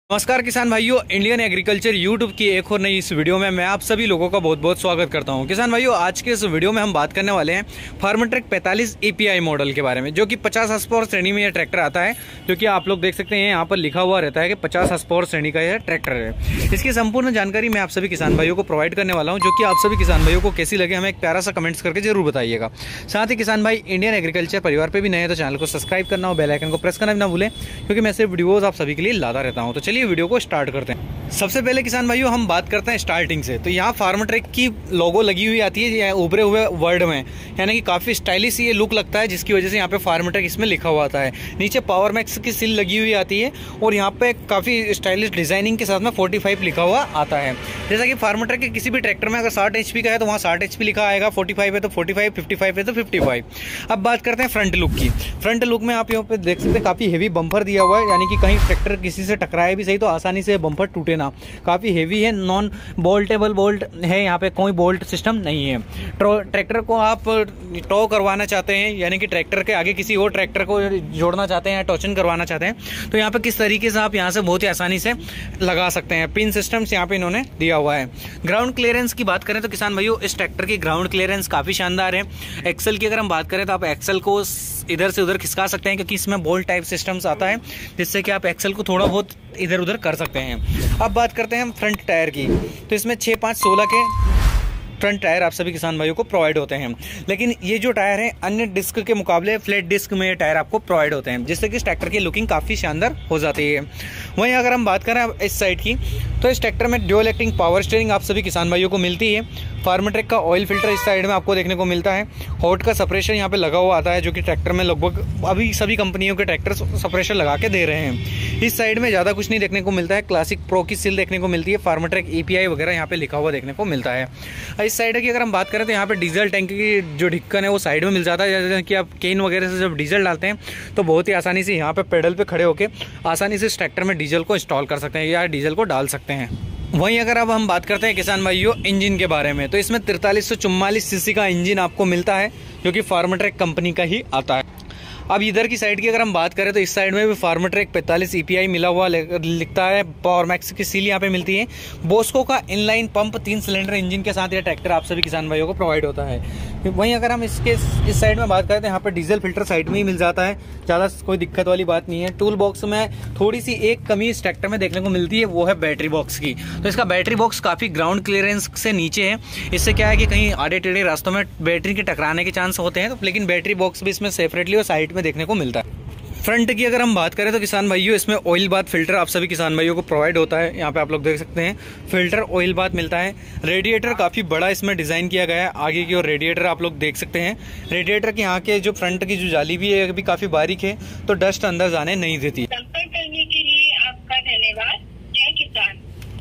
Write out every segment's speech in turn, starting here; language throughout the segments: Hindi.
नमस्कार किसान भाइयों, इंडियन एग्रीकल्चर यूट्यूब की एक और नई इस वीडियो में मैं आप सभी लोगों का बहुत बहुत स्वागत करता हूं। किसान भाइयों, आज के इस वीडियो में हम बात करने वाले हैं फार्मर-ट्रैक 45 API मॉडल के बारे में, जो कि 50 हॉर्सपावर श्रेणी में यह ट्रैक्टर आता है। जो कि आप लोग देख सकते हैं यहाँ पर लिखा हुआ रहता है कि 50 हॉर्सपावर श्रेणी का यह ट्रैक्टर है। इसकी संपूर्ण जानकारी मैं आप सभी किसान भाइयों को प्रोवाइड करने वाला हूँ, जो कि आप सभी किसान भाइयों को कैसी लगे हमें एक प्यारा सा कमेंट्स करके जरूर बताइएगा। साथ ही किसान भाई, इंडियन एग्रीकल्चर परिवार पर भी नए हैं तो चैनल को सब्सक्राइब करना और बेल आइकन को प्रेस करना भी ना भूलें, क्योंकि मैं सिर्फ वीडियोज आप सभी के लिए लाता रहता हूँ। तो चलिए वीडियो को स्टार्ट करते हैं। सबसे पहले किसान भाइयों हम बात करते हैं स्टार्टिंग से। तो यहाँ फार्मर ट्रैक की लोगो लगी हुई आती है उभरे हुए वर्ड में, यानी कि काफ़ी स्टाइलिश ये लुक लगता है, जिसकी वजह से यहाँ पे फार्मर ट्रैक इसमें लिखा हुआ आता है। नीचे पावर मैक्स की सील लगी हुई आती है और यहाँ पे काफ़ी स्टाइलिश डिजाइनिंग के साथ में 45 लिखा हुआ आता है। जैसा कि फार्मर ट्रैक के किसी भी ट्रैक्टर में अगर 60 HP का है तो वहाँ 60 HP लिखा आएगा, 45 है तो 45, 55 है तो 55। अब बात करते हैं फ्रंट लुक की। फ्रंट लुक में आप यहाँ पे देख सकते हैं काफ़ी हेवी बम्पर दिया हुआ है, यानी कि कहीं ट्रैक्टर किसी से टकराए भी सही तो आसानी से बम्पर टूटे ना। काफ़ी हेवी है, नॉन बोल्टेबल बोल्ट है, यहाँ पे कोई बोल्ट सिस्टम नहीं है। ट्रैक्टर को आप टो करवाना चाहते हैं, यानी कि ट्रैक्टर के आगे किसी और ट्रैक्टर को जोड़ना चाहते हैं, टॉर्चन करवाना चाहते हैं, तो यहाँ पे किस तरीके से आप यहाँ से बहुत ही आसानी से लगा सकते हैं। पिन सिस्टम्स यहाँ पे इन्होंने दिया हुआ है। ग्राउंड क्लियरेंस की बात करें तो किसान भाइयों, इस ट्रैक्टर की ग्राउंड क्लियरेंस काफ़ी शानदार है। एक्सल की अगर हम बात करें तो आप एक्सल को इधर से उधर खिसका सकते हैं, क्योंकि इसमें बोल्ट टाइप सिस्टम्स आता है, जिससे कि आप एक्सल को थोड़ा बहुत इधर उधर कर सकते हैं। अब बात करते हैं हम फ्रंट टायर की। तो इसमें 6, 5, 16 के फ्रंट टायर आप सभी किसान भाइयों को प्रोवाइड होते हैं, लेकिन ये जो टायर है अन्य डिस्क के मुकाबले फ्लैट डिस्क में ये टायर आपको प्रोवाइड होते हैं, जिससे कि इस ट्रैक्टर की लुकिंग काफ़ी शानदार हो जाती है। वहीं अगर हम बात करें इस साइड की, तो इस ट्रैक्टर में ड्यूल एक्टिंग पावर स्टीयरिंग आप सभी किसान भाइयों को मिलती है। फार्मर ट्रैक का ऑयल फिल्टर इस साइड में आपको देखने को मिलता है। हॉट का सप्रेशर यहाँ पे लगा हुआ आता है, जो कि ट्रैक्टर में लगभग अभी सभी कंपनियों के ट्रैक्टर सप्रेशर लगा के दे रहे हैं। इस साइड में ज़्यादा कुछ नहीं देखने को मिलता है। क्लासिक प्रो की सील देखने को मिलती है, फार्मर ट्रैक API वगैरह यहाँ पे लिखा हुआ देखने को मिलता है। इस साइड की अगर हम बात करें तो यहाँ पे डीजल टैंक की जो ढक्कन है वो साइड में मिल जाता है, जैसे कि आप केन वगैरह से जब डीजल डालते हैं तो बहुत ही आसानी से यहाँ पे पेडल पे खड़े होकर आसानी से इस ट्रैक्टर में डीजल को इंस्टॉल कर सकते हैं या डीजल को डाल सकते हैं। वहीं अगर अब हम बात करते हैं किसान भाइयों इंजन के बारे में, तो इसमें 4344 सीसी का इंजन आपको मिलता है, जो कि फार्मर ट्रैक कंपनी का ही आता है। अब इधर की साइड की अगर हम बात करें तो इस साइड में भी फार्मर ट्रैक 45 API मिला हुआ लिखता है। पावर मैक्स की सील यहाँ पे मिलती है। बोस्को का इनलाइन पंप 3 सिलेंडर इंजन के साथ यह ट्रैक्टर आप सभी किसान भाइयों को प्रोवाइड होता है। वहीं अगर हम इस साइड में बात करें तो यहाँ पे डीजल फिल्टर साइड में ही मिल जाता है, ज़्यादा कोई दिक्कत वाली बात नहीं है। टूल बॉक्स में थोड़ी सी एक कमी इस ट्रैक्टर में देखने को मिलती है, वो है बैटरी बॉक्स की। तो इसका बैटरी बॉक्स काफ़ी ग्राउंड क्लियरेंस से नीचे है। इससे क्या है कि कहीं आड़े टेढ़े रास्तों में बैटरी के टकराने के चांस होते हैं, लेकिन बैटरी बॉक्स भी इसमें सेपरेटली और साइड में देखने को मिलता है। फ्रंट की अगर हम बात करें तो किसान भाइयों, इसमें ऑयल बाथ फिल्टर आप सभी किसान भाइयों को प्रोवाइड होता है। यहाँ पे आप लोग देख सकते हैं फिल्टर ऑयल बाथ मिलता है। रेडिएटर काफ़ी बड़ा इसमें डिज़ाइन किया गया है। आगे की ओर रेडिएटर आप लोग देख सकते हैं। रेडिएटर की यहाँ के जो फ्रंट की जो जाली भी है, भी काफ़ी बारीक है, तो डस्ट अंदर जाने नहीं देती। संपर्क करने के लिए आपका धन्यवाद। जय किसान।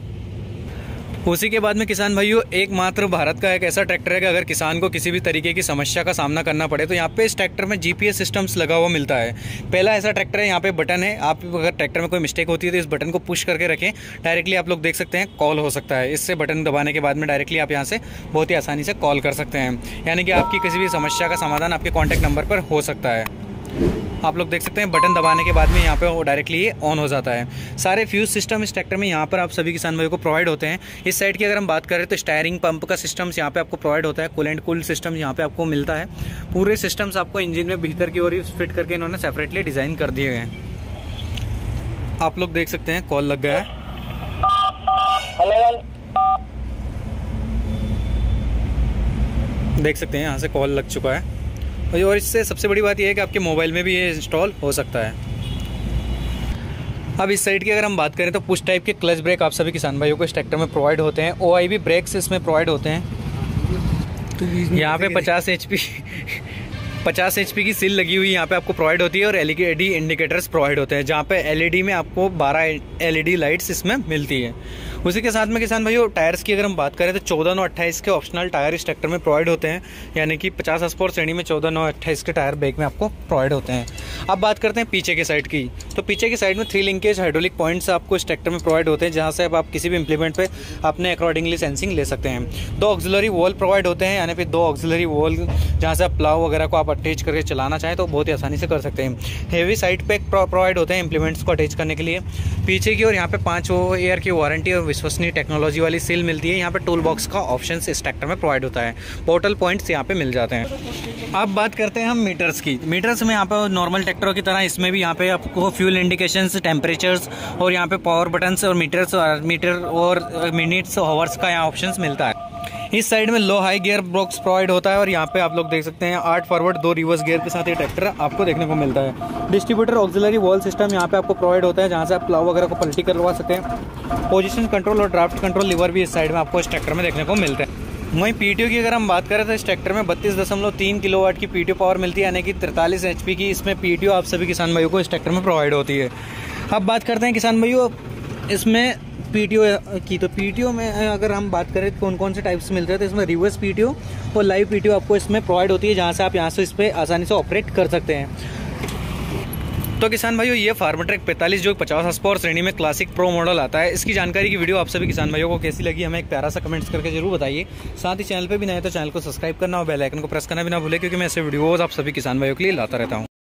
उसी के बाद में किसान भाइयों, एकमात्र भारत का एक ऐसा ट्रैक्टर है कि अगर किसान को किसी भी तरीके की समस्या का सामना करना पड़े तो यहाँ पे इस ट्रैक्टर में GPS सिस्टम्स लगा हुआ मिलता है। पहला ऐसा ट्रैक्टर है, यहाँ पे बटन है। आप अगर ट्रैक्टर में कोई मिस्टेक होती है तो इस बटन को पुश करके रखें, डायरेक्टली आप लोग देख सकते हैं कॉल हो सकता है। इससे बटन दबाने के बाद में डायरेक्टली आप यहाँ से बहुत ही आसानी से कॉल कर सकते हैं, यानी कि आपकी किसी भी समस्या का समाधान आपके कॉन्टैक्ट नंबर पर हो सकता है। आप लोग देख सकते हैं बटन दबाने के बाद में यहाँ पे वो डायरेक्टली ये ऑन हो जाता है। सारे फ्यूज सिस्टम इस ट्रैक्टर में यहाँ पर आप सभी किसान भाइयों को प्रोवाइड होते हैं। इस साइड की अगर हम बात करें तो स्टायरिंग पंप का सिस्टम्स यहाँ पे आपको प्रोवाइड होता है। कूलेंट कूल सिस्टम यहाँ पे आपको मिलता है। पूरे सिस्टम्स आपको इंजन में भीतर की ओर ही फिट करके इन्होंने सेपरेटली डिज़ाइन कर दिए हैं। आप लोग देख सकते हैं कॉल लग गया है। देख सकते हैं यहाँ से कॉल लग चुका है। और इससे सबसे बड़ी बात यह है कि आपके मोबाइल में भी ये इंस्टॉल हो सकता है। अब इस साइड की अगर हम बात करें तो पुश टाइप के क्लच ब्रेक आप सभी किसान भाइयों को इस ट्रैक्टर में प्रोवाइड होते हैं। OIB ब्रेक्स इसमें प्रोवाइड होते हैं। तो यहाँ पे 50 HP की सील लगी हुई यहाँ पे आपको प्रोवाइड होती है और LED इंडिकेटर्स प्रोवाइड होते हैं, जहाँ पे LED में आपको 12 LED लाइट्स इसमें मिलती है। उसी के साथ में किसान भाइयों, टायर्स की अगर हम बात करें तो 14, 9, 28 के ऑप्शनल टायर इस ट्रैक्टर में प्रोवाइड होते हैं, यानी कि 50 हॉर्सपावर श्रेणी में 14, 9, 28 के टायर बैक में आपको प्रोवाइड होते हैं। अब बात करते हैं पीछे के साइड की। तो पीछे की साइड में 3 लिंकेज हाइड्रोलिक पॉइंट्स आपको इस ट्रैक्टर में प्रोवाइड होते हैं, जहाँ से आप किसी भी इंप्लीमेंट पे अपने अकॉर्डिंगली सेंसिंग ले सकते हैं। 2 ऑक्सिलरी वॉल प्रोवाइड होते हैं, यानी फिर 2 ऑक्सिलरी वॉल जहाँ से आप प्लाव वगैरह को आप अटैच करके चलाना चाहें तो बहुत ही आसानी से कर सकते हैं। हेवी साइड पैक प्रोवाइड होते हैं इम्प्लीमेंट्स को अटैच करने के लिए। पीछे की और यहाँ पे 5 ईयर की वारंटी और विश्वसनीय टेक्नोलॉजी वाली सील मिलती है। यहाँ पे टूल बॉक्स का ऑप्शन इस ट्रैक्टर में प्रोवाइड होता है। पोर्टल पॉइंट्स यहाँ पे मिल जाते हैं। अब बात करते हैं हम मीटर्स की। मीटर्स में यहाँ पे नॉर्मल ट्रैक्टरों की तरह इसमें भी यहाँ पे आपको फ्यूल इंडिकेशंस, टेम्परेचर्स और यहाँ पे पावर बटन्स और मीटर और मिनट्स हॉवर्स का यहाँ ऑप्शंस मिलता है। इस साइड में low high gear box provide होता है और यहाँ पे आप लोग देख सकते हैं 8 फॉरवर्ड 2 रिवर्स गियर के साथ ये ट्रैक्टर आपको देखने को मिलता है। डिस्ट्रीब्यूटर ऑक्सिलरी वॉल सिस्टम यहाँ पे आपको प्रोवाइड होता है, जहाँ से आप प्लाव वगैरह को पलटी करवा सकते हैं। पोजीशन कंट्रोल और ड्राफ्ट कंट्रोल लीवर भी इस साइड में आपको इस ट्रैक्टर में देखने को मिलते हैं। वहीं पीटीओ की अगर हम बात करें तो इस ट्रैक्टर में 32.3 किलोवाट की पीटीओ पावर मिलती है, यानी कि 43 HP की इसमें पीटीओ आप सभी किसान भाइयों को इस ट्रैक्टर में प्रोवाइड होती है। अब बात करते हैं किसान भाइयों इसमें पीटीओ की। तो पीटीओ में अगर हम बात करें तो कौन कौन से टाइप्स मिलते हैं, तो इसमें रिवर्स पीटीओ और लाइव पीटीओ आपको इसमें प्रोवाइड होती है, जहाँ से आप यहाँ से इस पर आसानी से ऑपरेट कर सकते हैं। तो किसान भाइयों ये फार्मट्रैक 45 जो 50 हॉर्सपावर श्रेणी में क्लासिक प्रो मॉडल आता है, इसकी जानकारी की वीडियो आप सभी किसान भाइयों को कैसी लगी हमें एक प्यारा सा कमेंट्स करके जरूर बताइए। साथ ही चैनल पे भी नए तो चैनल को सब्सक्राइब करना और बेल आइकन को प्रेस करना भी ना भूलें, क्योंकि मैं ऐसे वीडियोस आप सभी किसान भाइयों के लिए लाता रहता हूँ।